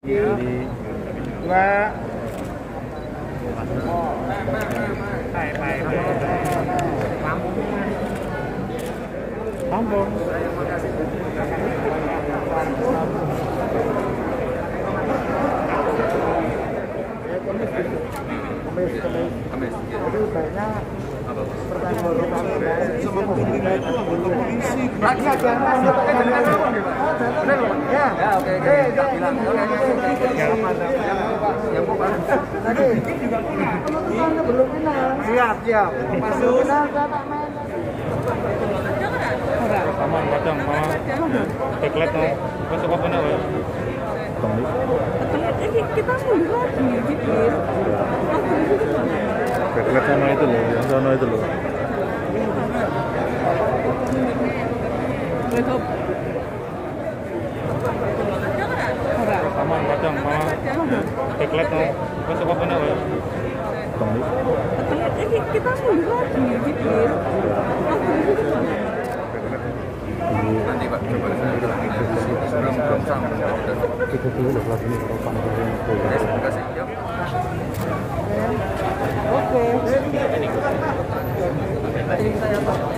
Dua. Sambung. Kemis. Jadi banyak pertanyaan sama pemerintah itu anggota polisi. Lagi aja. Ya. Ya, oke. Kita bilang. Yang mau Pak. Tadi. Penutupannya belum final. Siap. Masuk final saya tak main. Aman kadang teklet mau masuk apa nih? Kita mundur lagi gitu. Teklet sama itu loh, yang sana itu loh. Aman kadang teklet mau masuk apa nih? Kita mundur lagi gitu. Nanti Pak, coba saya belum sampai. Kita dulu udah kelas ini kalau panjangnya itu. Terima kasih. Oke.